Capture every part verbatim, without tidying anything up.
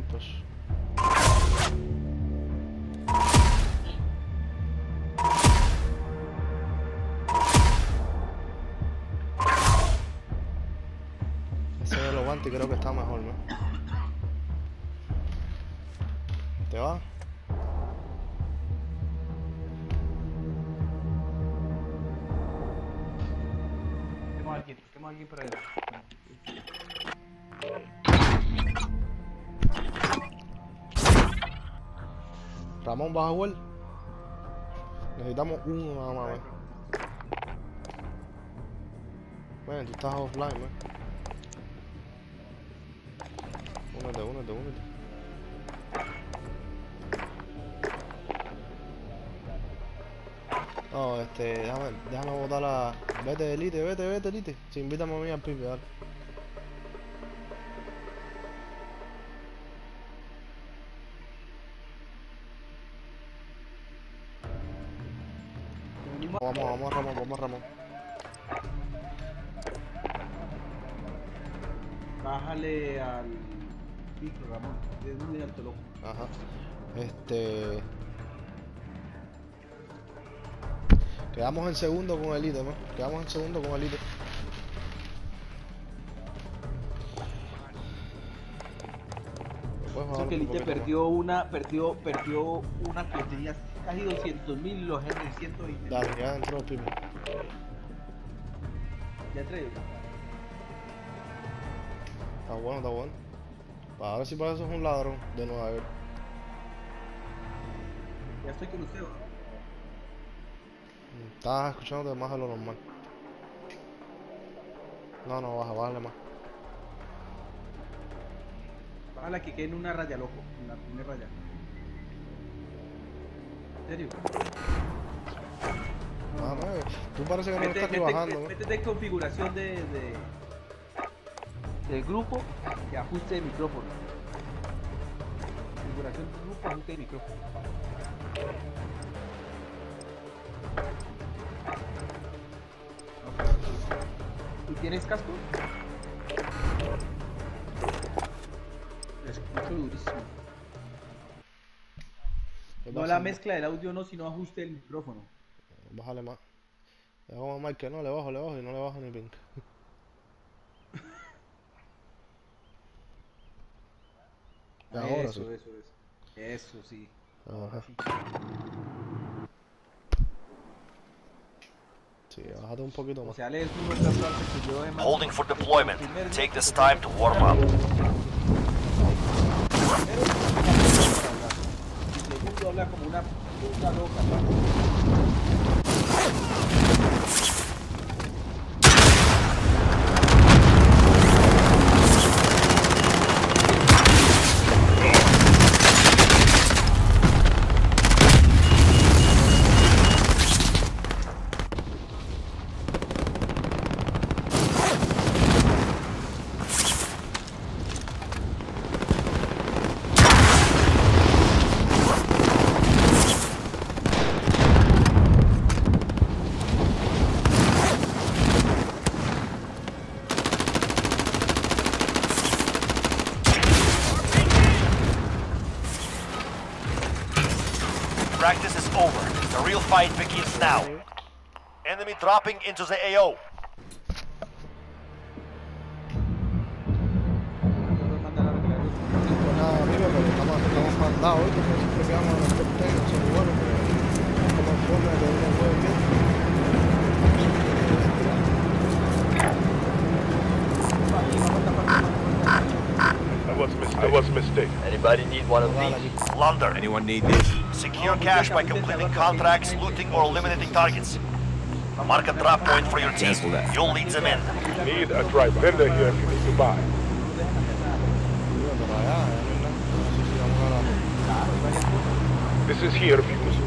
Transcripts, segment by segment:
push. Ese de los guantes creo que está mejor, ¿no? ¿Te va? Tenemos aquí, tenemos aquí por ahí. Ramón, ¿vas a jugar? Necesitamos uno nada más, ¿eh? Bueno, tú estás offline, ¿eh? Únete, únete, únete. No, este, déjame, déjame botar la... Vete, Elite, vete, vete, Elite. Si invítame a mí al pipe, dale. Vamos, vamos, Ramón, vamos, Ramón. Bájale al micro, Ramón. Es muy alto, loco. Ajá. Este... Quedamos en segundo con Elite, ¿no? Quedamos en segundo con Elite. O sea que Elite perdió una, perdió, perdió una que tenía casi doscientos mil y los Henry ciento veinte. Dale, ya entró el pipe. Ya entré. Está bueno, está bueno. Para ver si para eso es un ladrón de Nueva York. Ya estoy con usted, ¿no? Estás escuchando más de lo normal. No, no, baja, bájale más. Bájala que quede en una raya, loco. En la primera raya. ¿En serio? Bájame, tú parece que no Mete- estás ni mete- bajando, ¿no? Métete en configuración de, de del grupo y ajuste de micrófono. Configuración del grupo, ajuste de micrófono. ¿Y tienes casco? Escucho durísimo. ¿Qué No pasa? la mezcla del audio, no, sino ajuste del micrófono. Bájale más. Le hago a Mike que no, le bajo, le bajo y no le bajo ni pink. Y ahora eso, sí. eso, eso. Eso, sí. Ajá. Sí, bájate un poquito O más. sea, lees uno otra parte que yo he mandado. Holding for deployment. Take this time to warm up. El segundo habla como una puta loca. Practice is over. The real fight begins now. Enemy dropping into the A O. Nada, amigo, pero estamos, estamos mandados hoy, porque siempre quedamos en los top ten, no son buenos, pero como el forma de que uno juegue bien. That was a mistake. That was a mistake. Anybody need one of these? Launder. Anyone need this? Secure cash by completing contracts, looting, or eliminating targets. Mark a drop point for your team. Cancel that. You'll lead them in. Need a dry vendor here if you need to buy. Digo, pero allá, allá no hay nada. No sé si vamos a la... This is here if you need.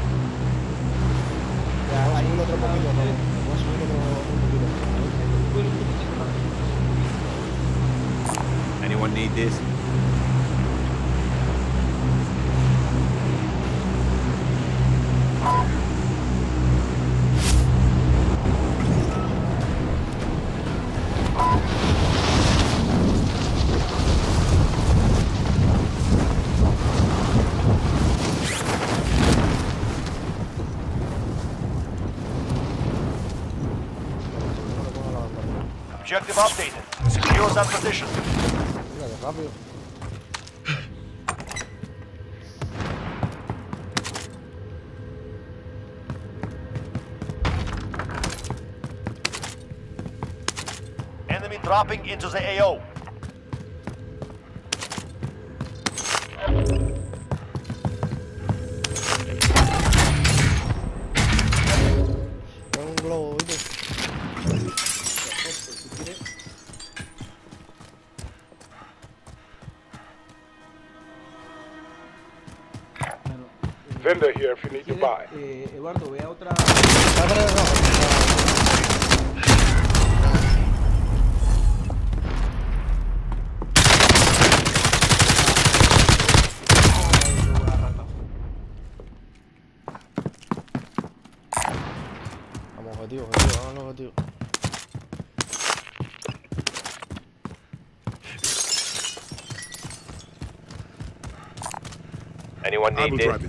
Vamos a subir otro poquito, ¿no? Vamos a subir otro, otro poquito. Anyone need this? Objective updated. Secure that position. Mira qué rápido. Enemy dropping into the A O. Es un globo, ¿viste? Si quiere, bueno, eh, Vendor here if you need to ¿quiere, buy. eh, Eduardo, vea otra. Está atrás de rojo. Vamos, objetivo, objetivo, vamos al objetivo. Anyone need this?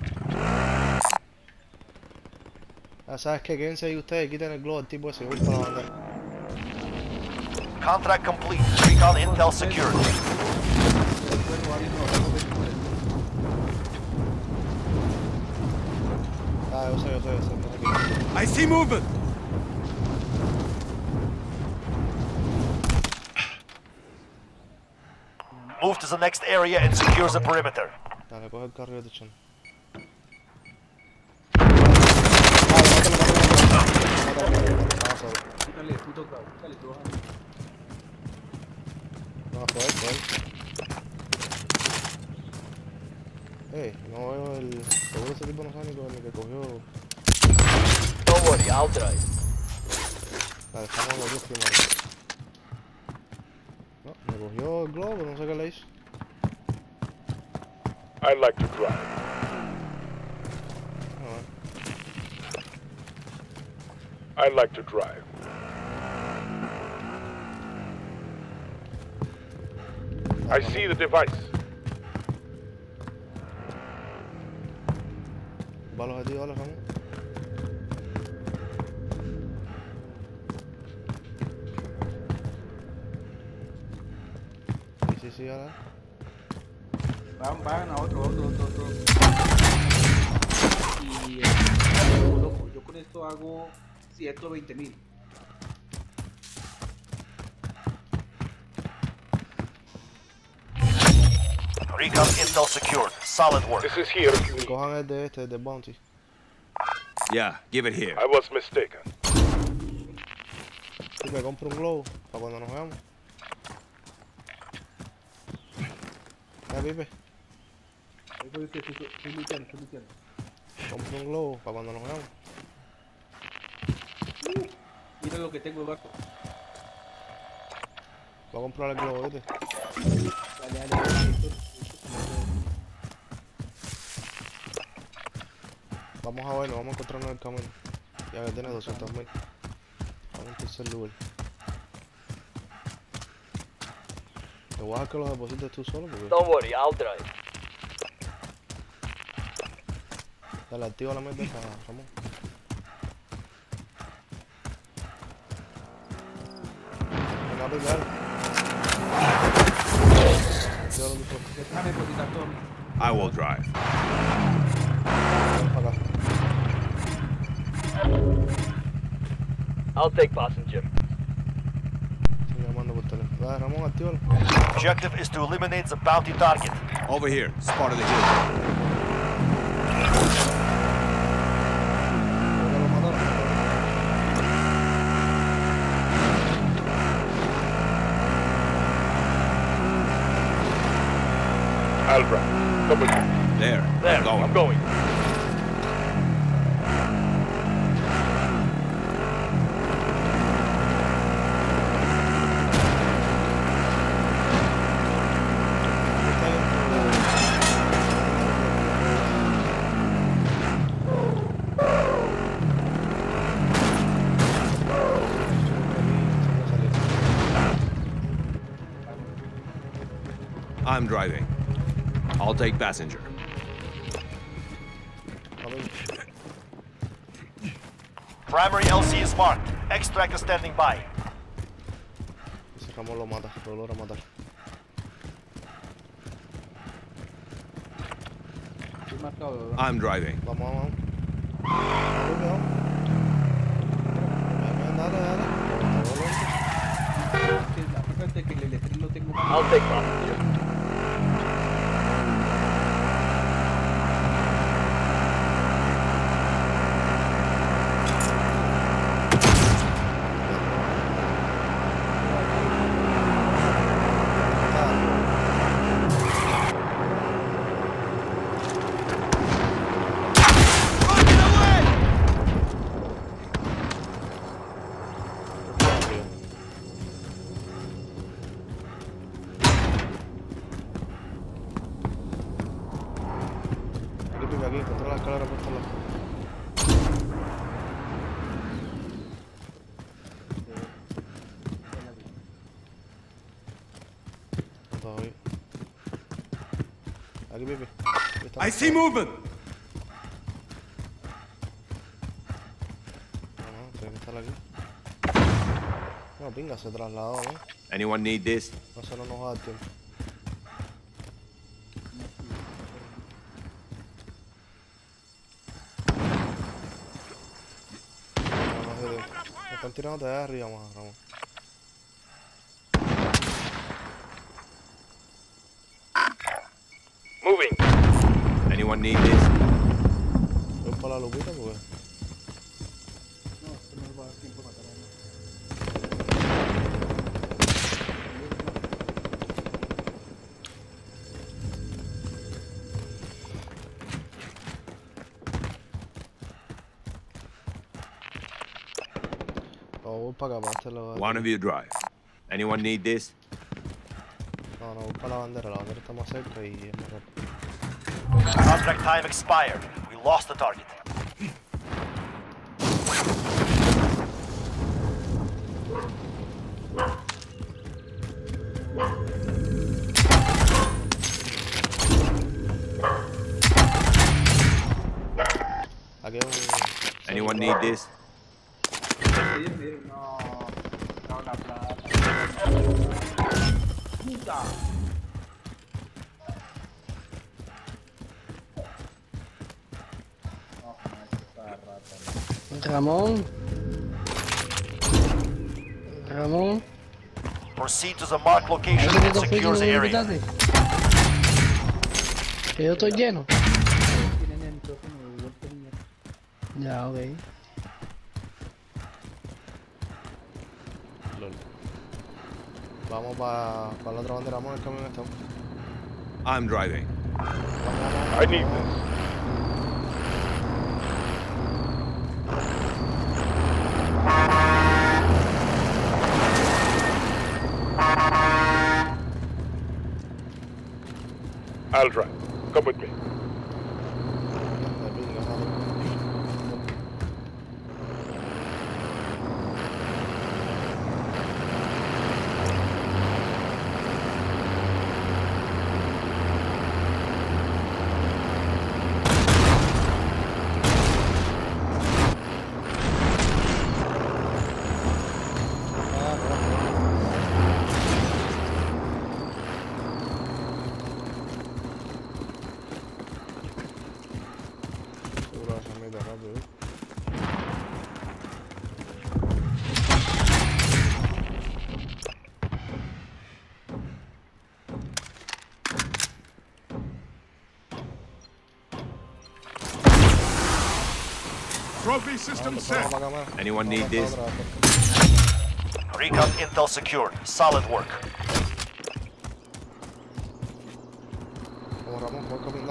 Ya sabes que quédense ahí ustedes, quiten el globo, el tipo ese, voy para la bandera. Contract complete. Recon intel secured. Ah, yo sé, yo sé, yo sé. no sé qué. I see movement. Move to the next area and secure the perimeter. Dale, coge el carro y vete echando. Quítale, puto cabrón, quítale, tú vas a- No, fue él, fue él. Ey, no veo el... Seguro ese tipo no sabe ni con el que cogió... Don't worry, I'll drive. La dejamos los dos primero. No, me cogió el globo, pero no sé qué le hizo. I'd like to drive. Ah, bueno. I'd like to drive. I see the device. Va al objetivo, dale, Ramón. Sí, sí, sí, ahora. Van, van a otro, otro, otro, otro. Y eh, loco, yo con esto hago ciento veinte mil. Recon intel secured. Solid work. This is here if you need. Cojan el de este, el de Bounty. Yeah, give it here. I was mistaken. Y me compro un globo para cuando nos veamos. Ya, Pipe, Estoy, estoy, estoy, estoy luchando, estoy luchando. compro un globo para cuando nos veamos. Mira lo que tengo, Eduardo. Voy a comprar el globo, ¿viste? Dale, dale, dale. Esto- esto- Vamos a verlo, vamos a encontrarnos en el camino. Ya que tiene doscientos mil. Vamos en tercer lugar. Te voy a dejar que los deposites tú solo porque... Don't worry, I'll drive. Dale, activa la meta esa, Ramón. Venga, Pipe, dale. Activa los depósitos. Déjame depositar todo. I will drive. Ven para acá. I'll take passenger. Estoy llamando por teléfono. Dale, Ramón, actívalo. Objective is to eliminate the bounty target. Over here, spot of the hill. Ya lo mataron. I'll drive. Come with me. There. There, I'm going. I'm going. Está I'm driving. I'll take passenger. A ver. Primary L C is marked. Extract is standing by. Ramón lo mata, lo logra matar. Estoy marcado, ¿verdad? I'm driving. Vamos, vamos. Vamos, vamos. Dale, dale. Es que la cosa es de que el electric lo tengo más. I'll take passenger. Aquí, pica, aquí, controla la escalera por este lado. Todavía. Aquí, Pipi. Aquí está. I see movement. No, no, tiene que estar aquí. No, pinga, se trasladó, ¿no? Anyone need this? No se no nos va a dar tiempo. No, no sé, me están tirando de arriba más, Ramón. Moving. Anyone need this? Voy para la lupita porque... No, esto no nos va a dar tiempo a matar a uno. No, voy para acá, para este lado. de One of aquí. you drive. Anyone need this? No, no, voy para la bandera. La bandera está más cerca y es más rápido. Contract time expired. We lost the target. Aquí hay un... Anyone need this? Sí, sí, no. No, la plata. ¡Puta! No, esta rata. Ramón. Ramón. Proceed to the marked location ¿Ahí and te secure fuiste the y no me area. invitaste? Que yo estoy lleno. Tienen el micrófono de vuelta en mierda. Ya, ok. Lol. Vamos para pa la otra bandera, vamos en el camión este. I'm driving. I need this. I'll drive. Come with me. De pinga, madre. Ah, no. Seguro esa mierda rápido, ¿eh? Trophy system Vamos para acá, más. Anyone Vamos need para this? otra vez. Recon intel secured. Solid work. Vamos, Ramón, voy a caminar.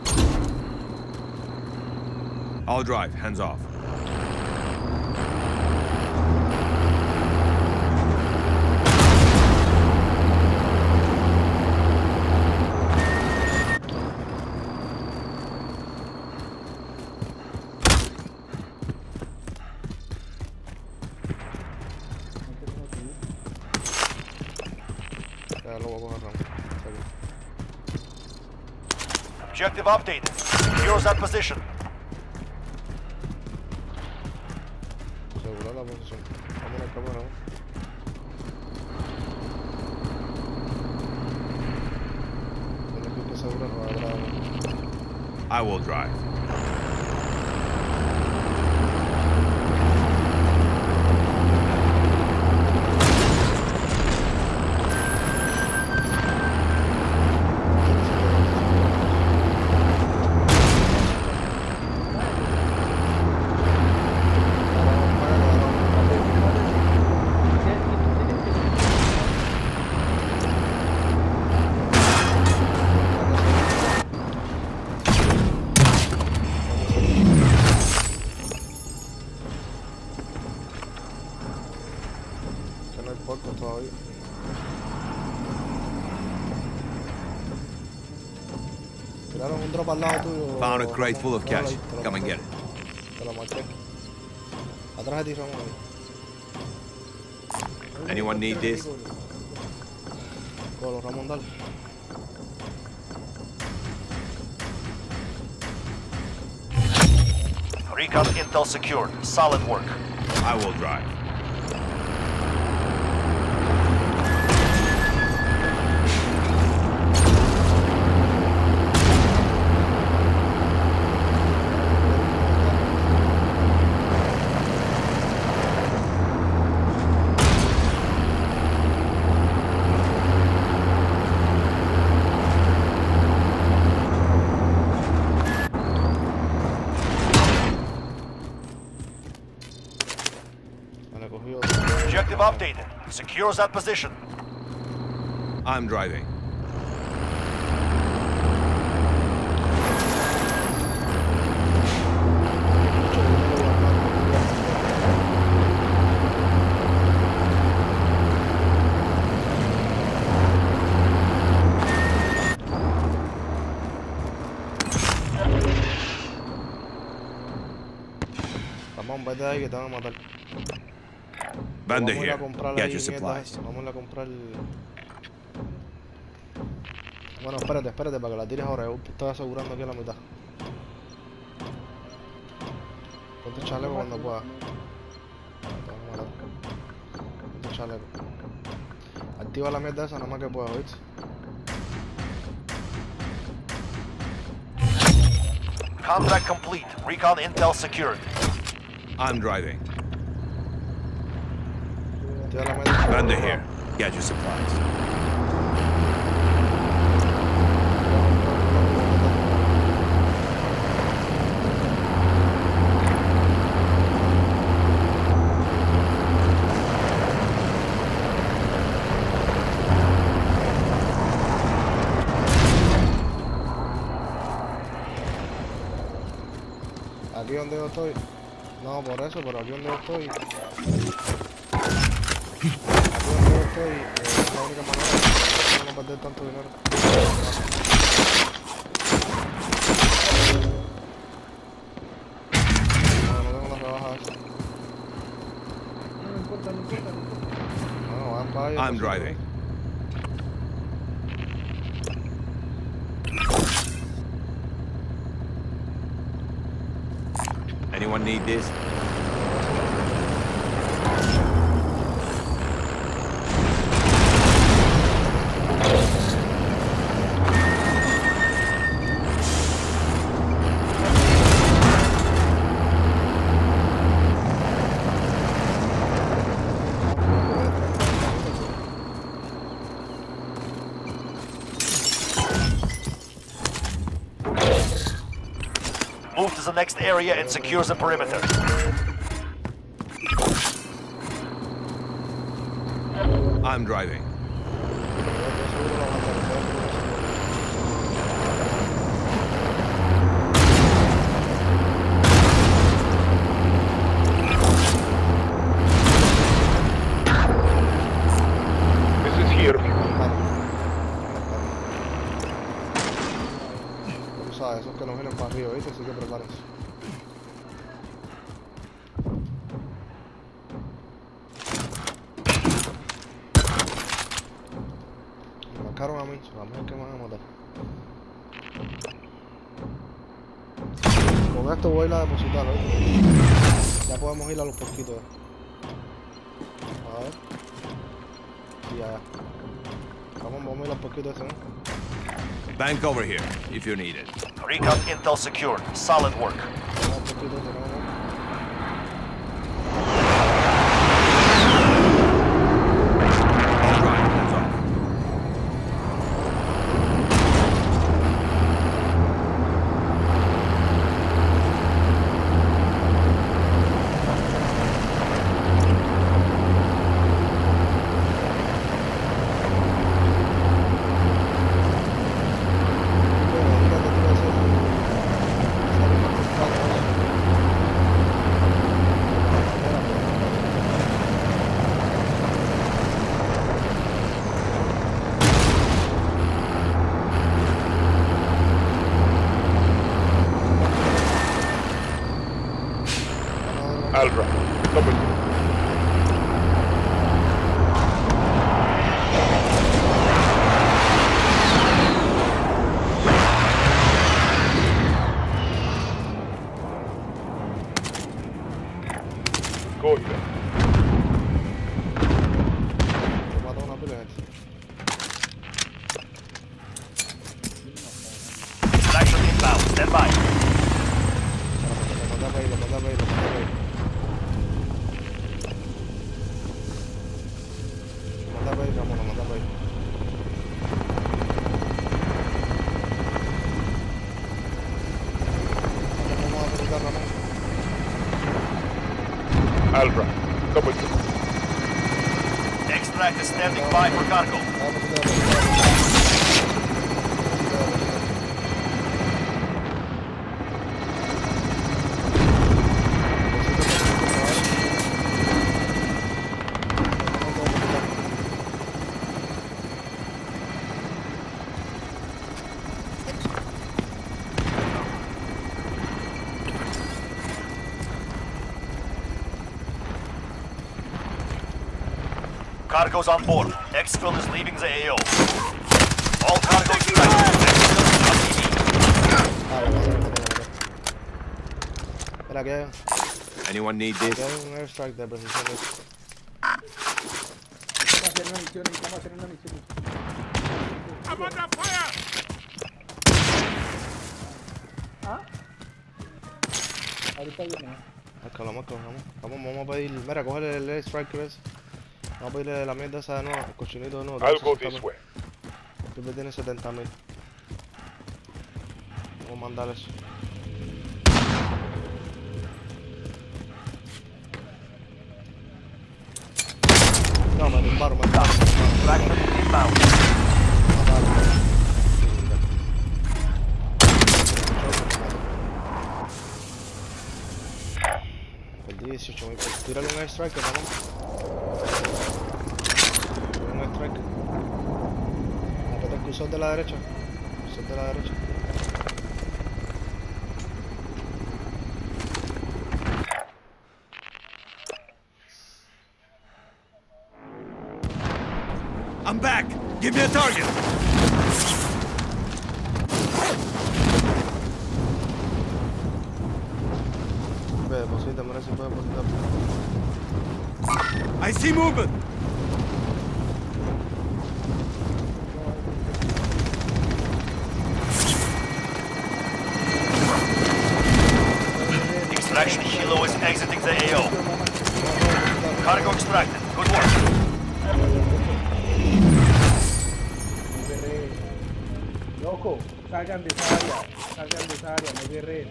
I'll drive. Hands off. Ya lo voy a coger, Ramón. Está bien. Objective updated. Secure that position. Asegurar la posición. Vamos en el camión, Ramón. I will drive. Todavía. Tiraron un drop al lado tuyo. Found a crate full of Te lo- cash. te lo Come and marqué. get it. Te lo marqué. Atrás de ti, Ramón. ahí. Anyone need this? Colo, Ramón, dale. Recon intel secured. Solid work. I will drive. Me cogió. Objective updated. Secures that position. I'm driving. Ramón, vete de ahí que te van a matar. Banda Vamos a ir a here. comprar Get ahí your mierda. supplies. Vamos a ir a comprar. Bueno, espérate, espérate, para que la tires ahora. Yo estoy asegurando aquí a la mitad. Ponte chaleco cuando pueda. Te vamos a matar. Ponte chaleco. Activa la mierda esa nada más que pueda, ¿viste? Contract complete. Recon intel secured. I'm driving. Activa la mierda. Banda here. Get your supplies. Aquí donde yo estoy. No, por eso, pero aquí donde yo estoy. Aquí donde yo estoy, eh, es la única manera de no perder tanto dinero. No, no tengo la rebaja esa. No importa, no importa, no importa. Bueno, van para allá. I'm driving. Anyone need this? Move to the next area and secure the perimeter. I'm driving. This is here. Tú sabes, esos que nos vienen para arriba, ¿viste? Así que prepárense. Me marcaron a mí, a mí es que me van a matar. Con esto voy a ir a depositar, ¿viste? Ya podemos ir a los porquitos. A ver. Y allá. Vamos, vamos a ir a los porquitos ese, ¿no? Bank over here, if you need it. Recon intel secured. Solid work. Un poquito, tenemos. All right, that's all. I'll drive. Come with me. Go here. Lo mata una pila de gente. Extraction inbound. Stand by. Lo mata para ahí, lo mata para ahí, lo mata para ahí. Lo mata para ahí, Ramón, lo mata para ahí. Vamos a apretar, Ramón. I'll drive. Come with me. Extract is standing by for cargo. Vamos a apretar, vamos a Cargo's on board. Exfil is leaving the A O. All cargo extracted. Ah, vamos a ver, vamos a ver. Espera, que hay, Anyone need que this? hay un airstrike de precisión. Vamos a hacer una misión, vamos a hacer una misión. ¿Ah? Ahorita viene. Acá, vamos, acá, vamos. Vamos, vamos a pedir. Mira, cógele el airstrike que ves. Vamos a pedirle la mierda esa de nuevo, el cochinito de nuevo. I'll go this way. Siempre tiene setenta mil. Vamos a mandar eso. No, me tumbaron, me tumbaron. Extraction inbound. Perdí dieciocho mil. Tírale un airstrike, Ramón. Tírale un airstrike. Apretá el cursor de la derecha. Cursor de la derecha. I'm back! Give me a target! Ve, deposita, mira si puede depositar. I see movement! Extraction Hilo is exiting the A O. Cargo extracted. Good work. Loco, salgan de esa área, salgan de esa área, no guerrero.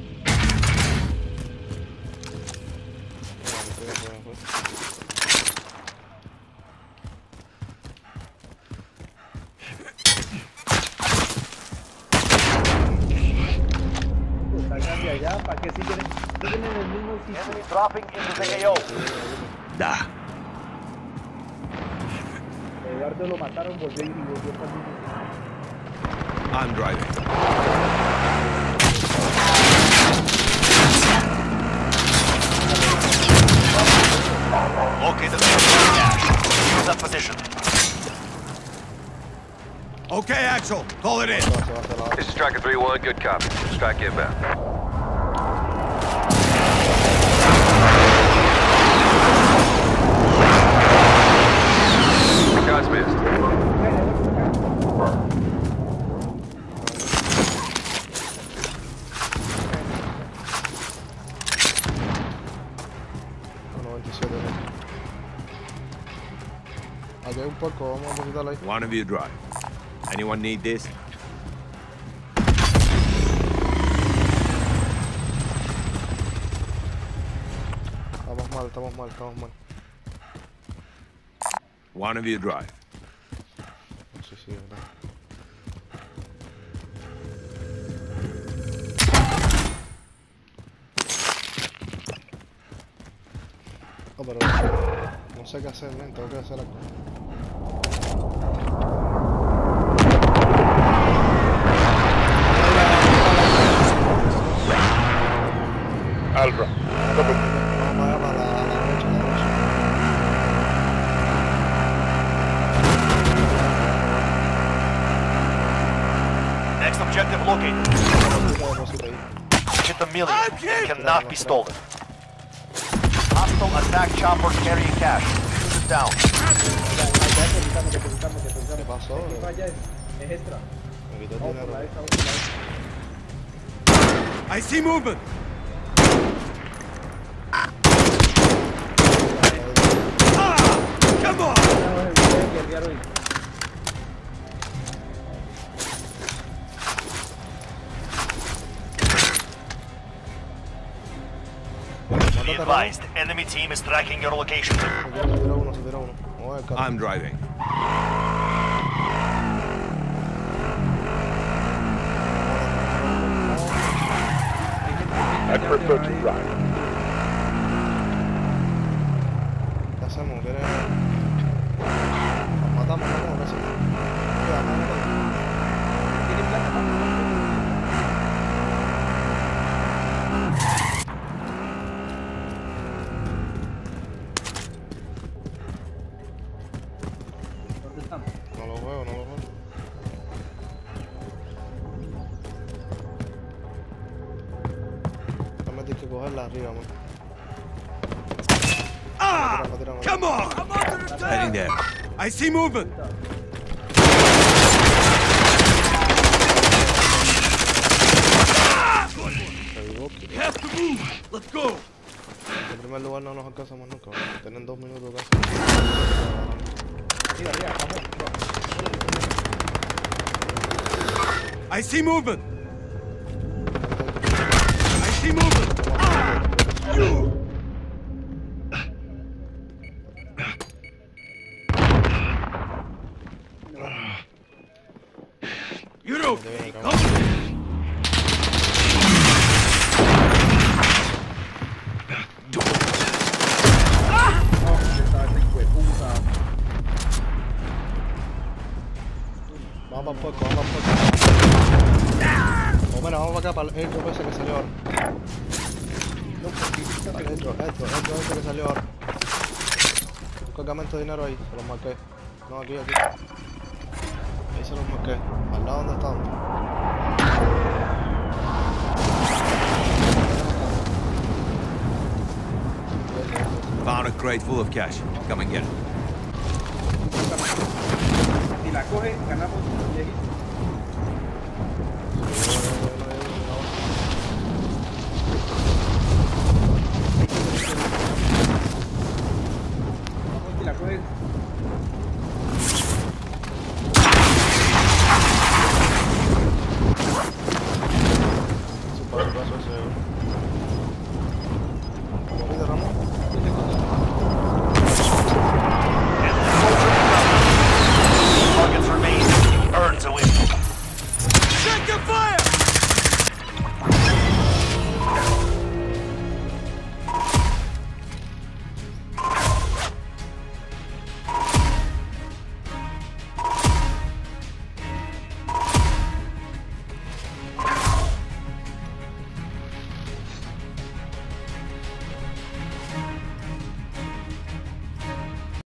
Pues salgan de allá, ¿para qué siguen, siguen en el mismo Enemy sitio? dropping into the A O. Da. Eduardo lo mataron, volvió y volvió para el mismo sitio. I'm driving. Located the cache. Use that position. Okay, Axel, call it in. Se va a hacer la This is Striker three one, good copy. Strike inbound. Shots missed. Aquí hay un puerco, vamos a depositarlo ahí. One of you drive. Anyone need this? Estamos mal, estamos mal, estamos mal. One of you drive. Sí, sí, verdad. No, pero no sé qué hacer, men. Tengo que hacer algo. Alpha, copy. Vamos allá para la, a la derecha, a la derecha. Next objective located. Deposita, deposita ahí. Hit the million. It cannot be stolen. Hostile attack choppers carrying cash. Shoot it down. Depositame, depositame, depositame. ¿Qué pasó? Aquí falla es, es extra. Me quitó el Vamos por dinero. la esta, vamos por la esta. I see movement. Ah! Come on! Voy a guerrear hoy. Be advised, enemy team is tracking your location. Se tira uno, se tira uno. Vamos a ver, I'm driving. I prefer to drive. ¿qué hacemos? ¿Quieres? Nos matamos, ¿no? ¿Qué hacemos? Ya, no, no, no. ¿Tiene plata? ¿Dónde estamos? No lo veo, no lo veo. También tienes que cogerla arriba, man. Ah! Tira, tira, tira. Come on! Heading there. I see movement. Se equivoque. We have to move. Let's go. En primer lugar no nos alcanzamos nunca, man. Tienen dos minutos casi. Mira, mira, vamos. I see movement. I see movement. Ah! You know, Deben acabar. come. No, esta esta hijueputa. Vamos para el puerco, vamos para el puerco. O bueno, vamos para acá, para el airdrop ese que salió ahora. El airdrop, airdrop, airdrop ese que salió ahora. Un cargamento de dinero ahí, se los marqué. No, aquí, aquí. Ahí se los marqué. Al lado donde estaban. Found a crate full of cash. Come and get it. Si la coge, ganamos viejito. Vamos, si la coges,